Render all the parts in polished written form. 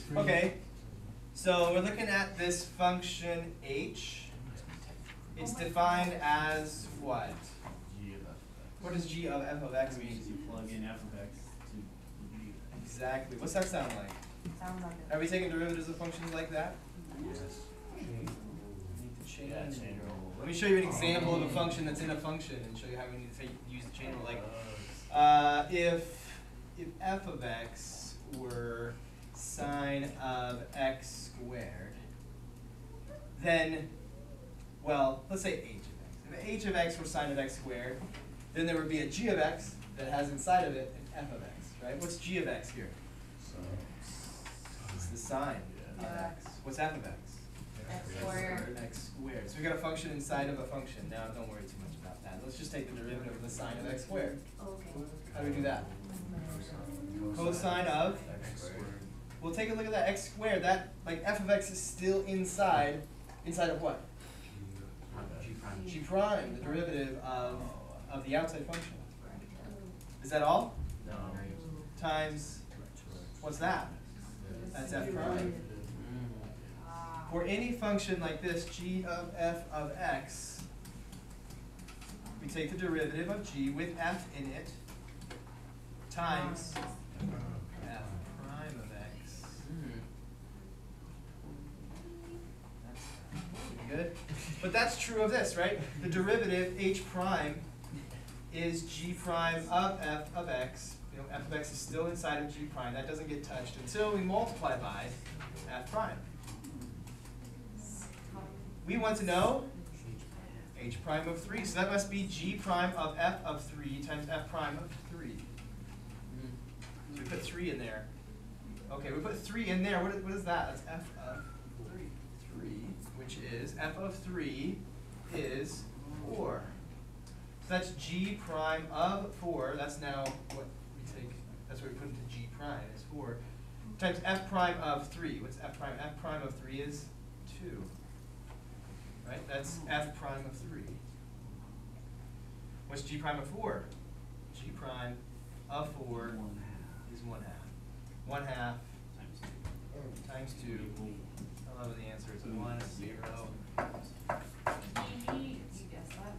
Okay, so we're looking at this function h. It's defined as what? G of f of x. What does g of f of x That mean? means you plug in f of x to g of x. Exactly. What's that sound like? Sounds like it. Are we taking derivatives of functions like that? Yes. Need to chain Yeah, rule. chain rule. Let me show you an example of a function that's in a function and show you how we need to use the chain rule. Like, if f of x were sine of x squared, then, well, let's say h of x. If h of x were sine of x squared, then there would be a g of x that has inside of it an f of x, right? What's g of x here? It's the sine of x. What's f of x? X squared. X squared. So we got a function inside of a function. Now don't worry too much about that. Let's just take the derivative of the sine of x squared. Okay. How do we do that? Cosine of x squared. Well, take a look at that x squared. That, like, f of x is still inside of what? G prime. G prime, the derivative of the outside function. Is that all? No. Times, what's that? That's f prime. For any function like this, g of f of x, we take the derivative of g with f in it times f prime of x. That's pretty good. But that's true of this, right? The derivative h prime is g prime of f of x. You know, f of x is still inside of g prime. That doesn't get touched until we multiply by f prime. We want to know h prime of 3. So that must be g prime of f of 3 times f prime of 3. So we put 3 in there. Okay, we put 3 in there. What is that? That's f of 3, which is f of 3 is 4. So that's g prime of 4. That's now what we take. That's what we put into g prime is 4 times f prime of 3. What's f prime? F prime of 3 is 2. Right? That's f prime of 3. What's g prime of 4? G prime of 4 is 1/2. 1/2 times 2. I love when the answer is 1, 0. You guessed that.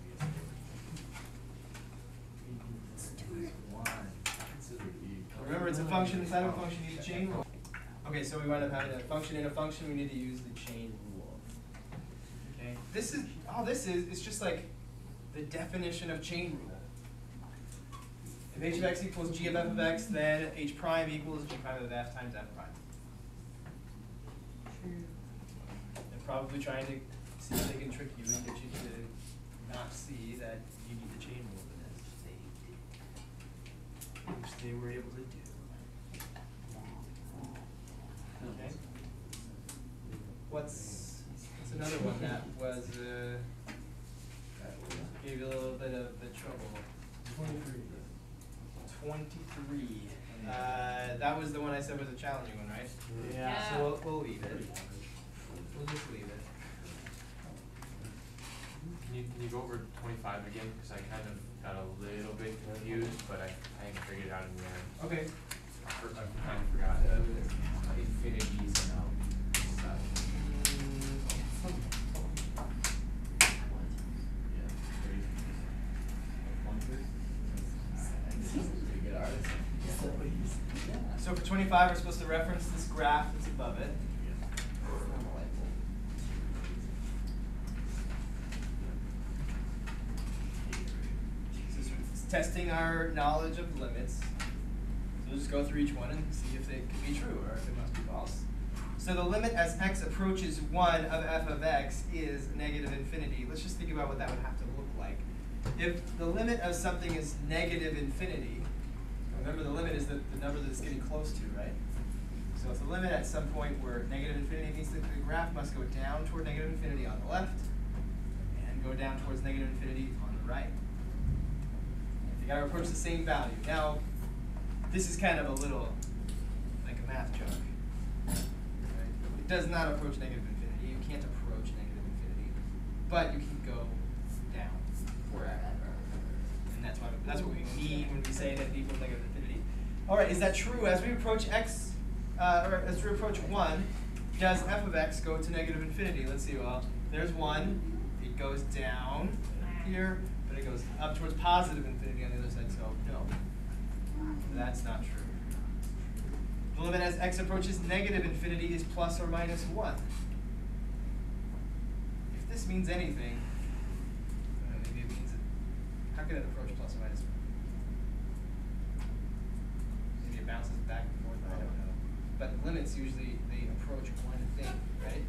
Remember, it's a function inside of a function. You need a chain rule. Okay, so we wind up having a function in a function. We need to use the chain rule. Okay, this is all this is. It's just like the definition of chain rule. If h of x equals g of f of x, then h prime equals g prime of f times f prime. They're probably trying to see if they can trick you and get you to not see that you need the chain rule for this. Which they were able to do. Okay. What's another one that was gave you a little bit of the trouble? 23. That was the one I said was a challenging one, right? Yeah. So we'll leave it. We'll just leave it. Can you go over 25 again? Because I kind of got a little bit confused, but I figured it out in the end. Okay. I kind of forgot infinities and stuff. So for 25, we're supposed to reference this graph that's above it. It's testing our knowledge of limits. So we'll just go through each one and see if it can be true or if it must be false. So the limit as x approaches 1 of f of x is negative infinity. Let's just think about what that would have to look like. If the limit of something is negative infinity, remember the limit is the number that it's getting close to, right? So if the limit at some point where negative infinity means that the graph must go down toward negative infinity on the left and go down towards negative infinity on the right. You gotta approach the same value. Now, this is kind of a little like a math joke. Right? It does not approach negative infinity. You can't approach negative infinity, but you can go down forever. And that's what we mean when we say that it equals negative infinity. All right, is that true? As we approach x, or as we approach 1, does f of x go to negative infinity? Let's see, well, there's 1, it goes down here, but it goes up towards positive infinity on the other side, so no. That's not true. The limit as x approaches negative infinity is plus or minus 1. If this means anything, maybe it means it. How can it approach plus or minus 1? Maybe it bounces back and forth, I don't know. But limits usually, they approach one thing, right?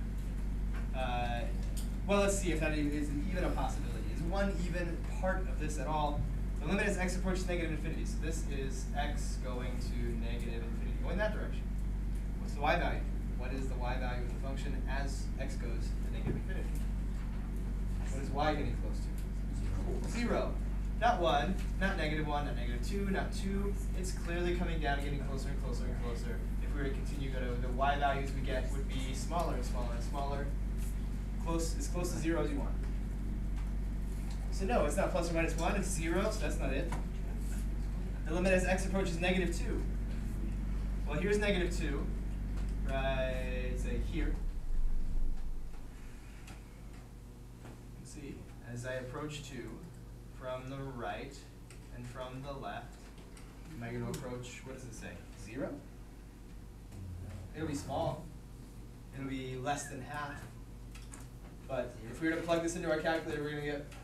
Well, let's see if that is even a possibility. Is 1 even part of this at all? The limit as x approaches negative infinity. So this is x going to negative infinity, going that direction. What's the y value? What is the y value of the function as x goes to negative infinity? What is y getting close to? 0. Not 1, not -1, not -2, not 2. It's clearly coming down, getting closer and closer and closer. If we were to continue to go to the y values we get would be smaller and smaller and smaller. As close to 0 as you want. So no, it's not plus or minus 1, it's 0, so that's not it. The limit as x approaches -2. Well, here's -2, right, say here. Let's see, as I approach 2, from the right and from the left, am I going to approach, what does it say, 0? It'll be small. It'll be less than half. But if we were to plug this into our calculator, we're going to get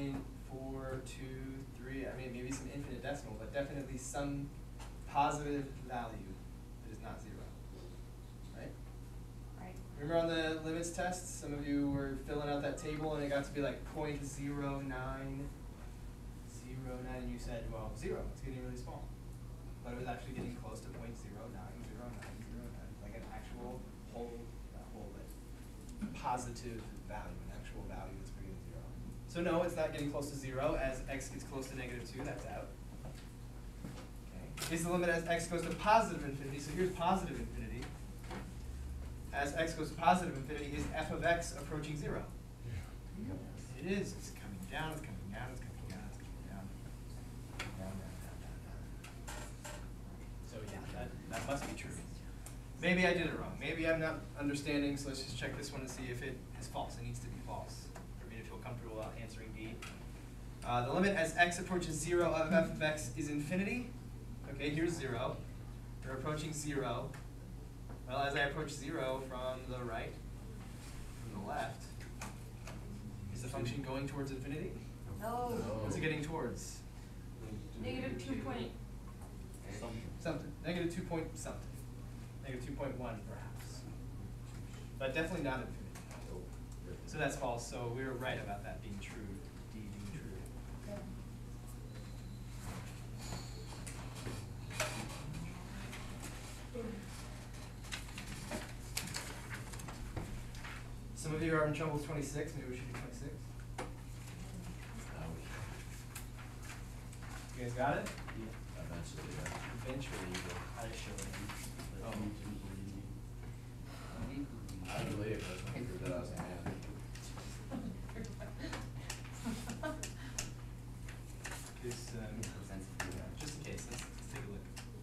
0.423, I mean, maybe some infinite decimal, but definitely some positive value that is not 0. Right? Right. Remember on the limits test, some of you were filling out that table and it got to be like 0.0909, and you said, well, 0, it's getting really small. But it was actually getting close to 0.090909, like an actual whole, not whole, but positive value, an actual value that's bigger than 0. So no, it's not getting close to 0. As x gets close to -2, that's out. Okay. Is the limit as x goes to positive infinity? So here's positive infinity. As x goes to positive infinity, is f of x approaching 0? It is. It's coming down, it's coming down, it's coming down, it's coming down. Down, down, down, down, down. So yeah, that must be true. Maybe I did it wrong. Maybe I'm not understanding, so let's just check this one and see if it is false. It needs to be false for me to feel comfortable about answering B. The limit as x approaches 0 of f of x is infinity. Okay, here's 0. We're approaching 0. Well, as I approach 0 from the right, from the left, is the function going towards infinity? No. What's it getting towards? -2 point. Something. -2 point something. -2.1 perhaps. But definitely not infinity. So that's false, so we were right about that being true, D being true. Okay. Some of you are in trouble with 26, maybe we should do 26. You guys got it? Eventually, Eventually you will. I show you. Oh. I believe that's when you did us, man. This, just in case, let's take a look.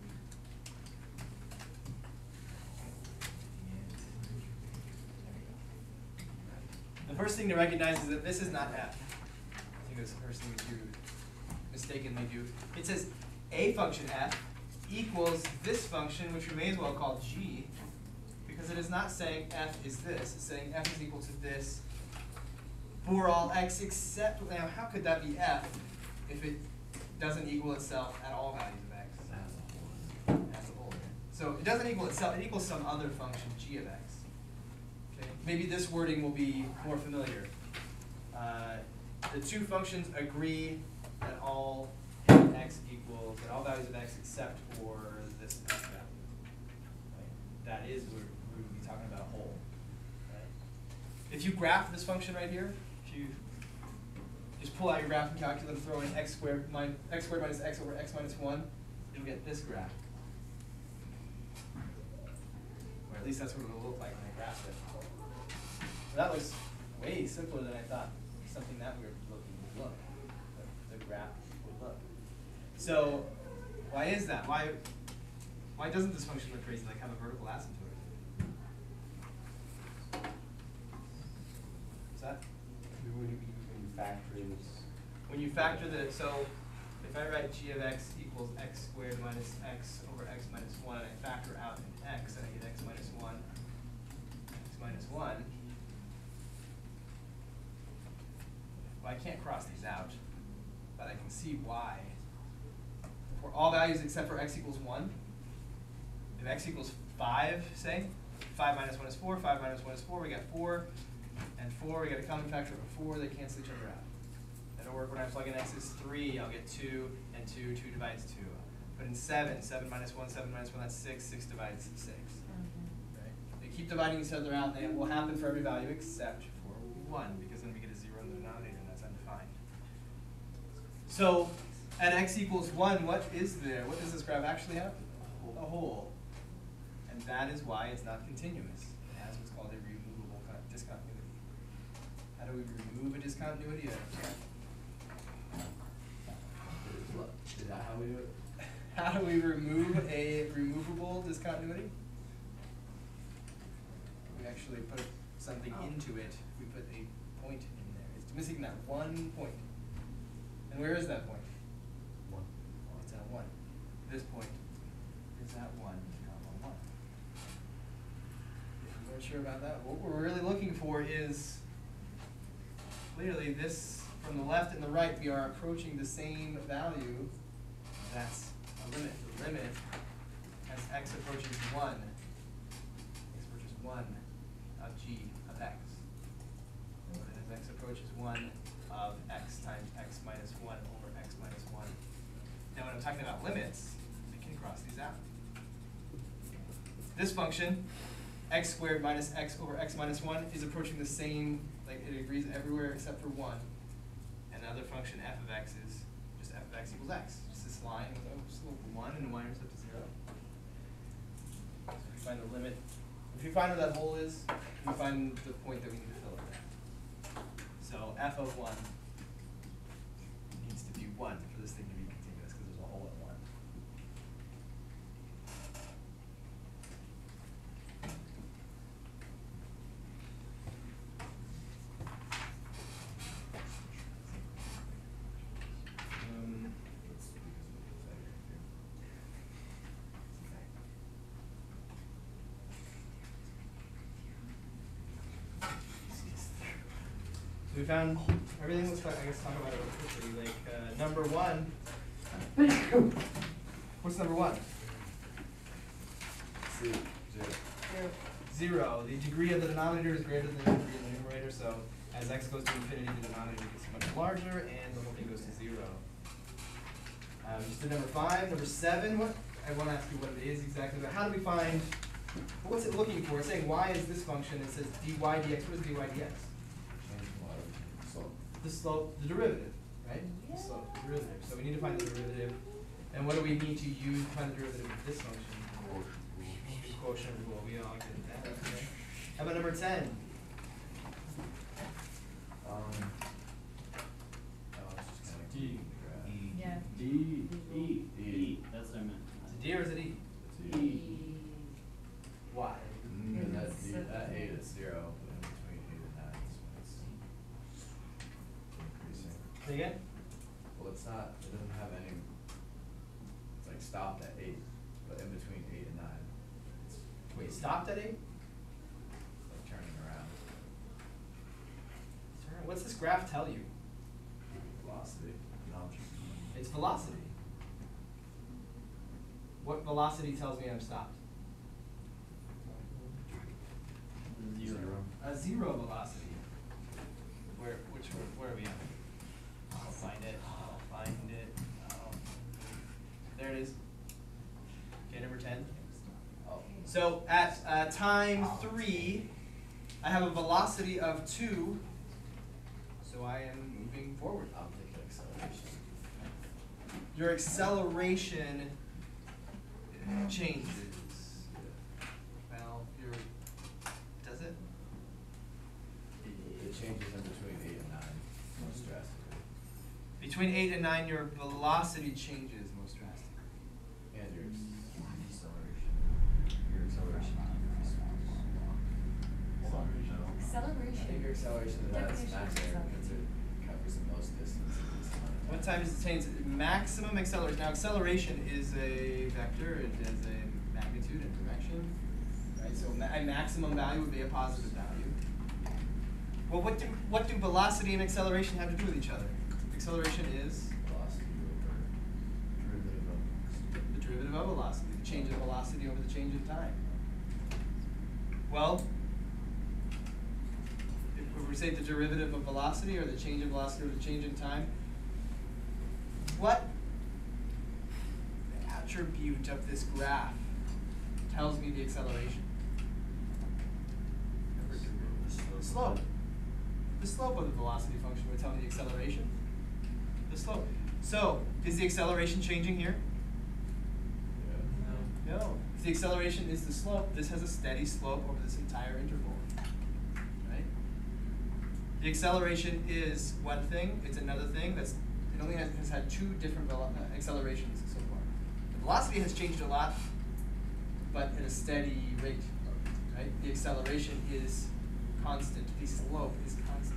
The first thing to recognize is that this is not f. I think that's the first thing that you mistakenly do. It says a function f equals this function, which we may as well call g, because it is not saying f is this. It's saying f is equal to this for all x except, now how could that be f if it doesn't equal itself at all values of x? As a whole. So it doesn't equal itself, it equals some other function, g of x. Okay? Maybe this wording will be more familiar. The two functions agree that all x equals, that all values of x except for this x value. Right? That is where we would be talking about whole. Right? If you graph this function right here, if you just pull out your graphing calculator, throw in x squared minus x over x minus 1, you'll get this graph. Or at least that's what it will look like when I graph it. Well, that looks way simpler than I thought something that weird looking would look. The graph would look. So why is that? Why Why doesn't this function look crazy, like have a vertical asymptote? What's that? When you factor in this. When you factor the, so if I write g of x equals x squared minus x over x minus 1, and I factor out an x, and I get x minus 1, x minus 1. Well, I can't cross these out, but I can see why. For all values except for x equals 1, if x equals 5, say, 5 minus 1 is 4, 5 minus 1 is 4, we got 4, and 4, we got a common factor of 4, they cancel each other out. That'll work when I plug in x is 3, I'll get 2, and 2 divides 2. But in 7, 7 minus 1, 7 minus 1, that's 6, 6 divides 6. Right? They keep dividing each other out, and it will happen for every value except for 1, because then we get a 0 in the denominator, and that's undefined. So, at x equals 1, what is there? What does this graph actually have? A hole. And that is why it's not continuous. It has what's called a removable discontinuity. How do we remove a discontinuity? Is that how we do it? How do we remove a removable discontinuity? We actually put something into it. We put a point in there. It's missing that one point. And where is that point? 1. It's at 1. This point is at 1, comma 1. If you weren't sure about that, what we're really looking for is clearly this, from the left and the right, we are approaching the same value. That's a limit. The limit, as x approaches 1, x approaches 1 of g of x. And as x approaches 1 of x times x minus 1 over x minus 1. Now when I'm talking about limits, I can cross these out. This function, x squared minus x over x minus 1, is approaching the same, like it agrees everywhere except for 1. And the other function, f of x, is just f of x equals x. Just this line with a slope of 1 and a y-intercept of 0. So if we find the limit, if we find where that hole is, we find the point that we need to fill it there. So f of 1 needs to be 1 for this thing to be continuous, because there's a hole at 1. So we found everything. Let's talk, I guess talk about it real quickly. Like number 1. What's number 1? 0. 0. The degree of the denominator is greater than the degree of the numerator. So as x goes to infinity, the denominator gets much larger, and the whole thing goes to 0. Just did number 5. Number 7. What I want to ask you what it is exactly. But how do we find? What's it looking for? It's saying y is this function. It says dy dx. What is dy dx? The slope, the derivative, right? The slope, the derivative. So we need to find the derivative. And what do we need to use to find the derivative of this function? Quotient rule. We all get that. Okay. How about number 10? D. Yeah. D. E. E. That's what I meant. Is it D or is it E? E. Why? And that 8 is 0, but in between 8 and 9 is when it's increasing. Say again? Well, it's not, it doesn't have any, it's like stopped at 8, but in between 8 and 9, it's Wait, stopped at 8? like turning around. What's this graph tell you? Velocity, geometry. It's velocity. What velocity tells me I'm stopped? 0. A 0 velocity. Where are we at? I'll find it. There it is. Okay, number 10. So at time 3, I have a velocity of 2. So I am moving forward. I'm thinking acceleration. Your acceleration changes. Well, does it? It changes in between 8 and 9 most drastically. Between 8 and 9, your velocity changes most drastically. And your deceleration. acceleration of that is Definition of maximum because it covers the most distance. What time does it change? Maximum acceleration. Now acceleration is a vector, it has a magnitude and direction, right? So a maximum value would be a positive value. Well, what do velocity and acceleration have to do with each other? Acceleration is Velocity over derivative of. the derivative of velocity, the change of velocity over the change of time. Well, if we say the derivative of velocity or the change of velocity over the change in time, what attribute of this graph tells me the acceleration? The slope. The slope of the velocity function would tell me the acceleration. The slope. So, is the acceleration changing here? Yeah. No. If the acceleration is the slope, this has a steady slope over this entire interval. Right? The acceleration is one thing, it's another thing. It only has had two different accelerations so far. The velocity has changed a lot, but at a steady rate. Right? The acceleration is constant. The slope is constant.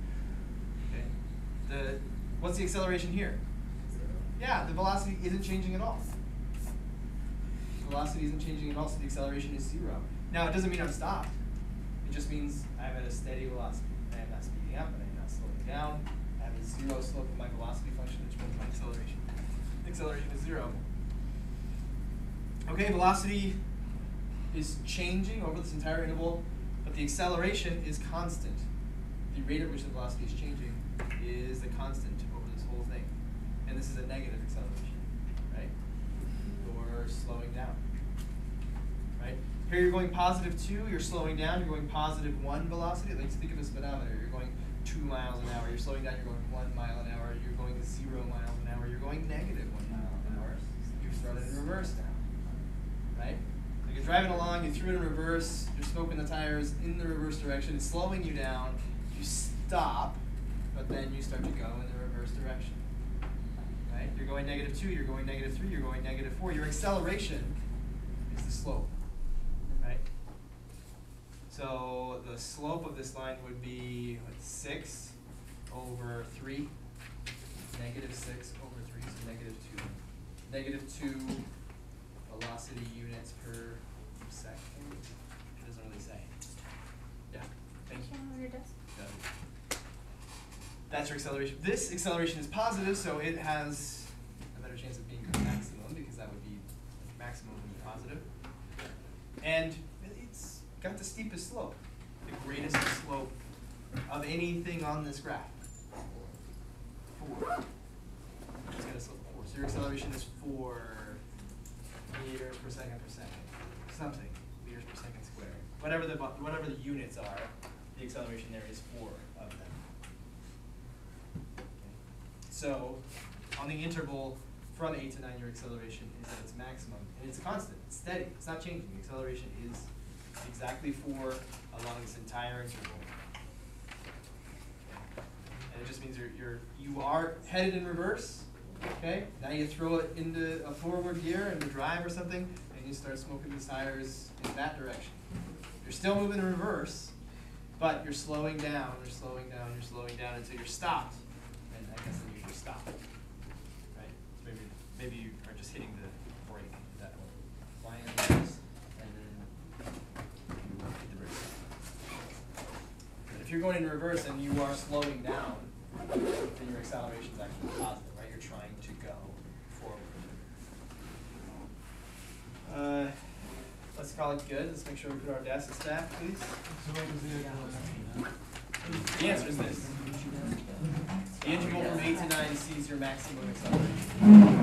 Okay? What's the acceleration here? Yeah, the velocity isn't changing at all. Velocity isn't changing at all, so the acceleration is 0. Now, it doesn't mean I'm stopped. It just means I'm at a steady velocity. I am not speeding up, and I'm not slowing down. I have a 0 slope of my velocity function, which means my acceleration. The acceleration is 0. Okay, velocity is changing over this entire interval, but the acceleration is constant. The rate at which the velocity is changing is the constant over this whole thing. And this is a negative acceleration, right? Or slowing down, right? Here you're going positive 2, you're slowing down, you're going positive 1 velocity. Like, think of a speedometer. You're going 2 miles an hour, you're slowing down, you're going 1 mile an hour, you're going 0 miles an hour, you're going negative 1 mile an hour. You've started in reverse now, right? So you're driving along, you threw it in reverse, you're smoking the tires in the reverse direction, it's slowing you down, you stop, but then you start to go in the reverse direction. Right? You're going negative 2, you're going negative 3, you're going negative 4. Your acceleration is the slope. Right? So the slope of this line would be 6 over 3. Negative 6 over 3, so negative 2. Negative 2 velocity units per second. It doesn't really say. Yeah. Thank you. On your desk. That's your acceleration. This acceleration is positive, so it has a better chance of being maximum, because that would be maximum would be positive. And it's got the steepest slope, the greatest slope of anything on this graph. 4. It's got a slope of 4. So your acceleration is 4 meters per second, something meters per second squared. Whatever the units are, the acceleration there is 4 of them. So, on the interval from 8 to 9, your acceleration is at its maximum, and it's constant, it's steady, it's not changing. The acceleration is exactly 4 along this entire interval. And it just means you are headed in reverse. Okay, now you throw it into a forward gear and drive or something, and you start smoking the tires in that direction. You're still moving in reverse, but you're slowing down, you're slowing down, you're slowing down until you're stopped. And I guess then you just stop. Right? So maybe you are just hitting the brake at that point. Flying in reverse, and then you hit the brakes. And if you're going in reverse and you are slowing down, then your acceleration is actually positive, right? You're trying to go forward. Let's call it good. Let's make sure we put our desks back, please. The answer is this. The interval from 8 to 9 sees your maximum acceleration.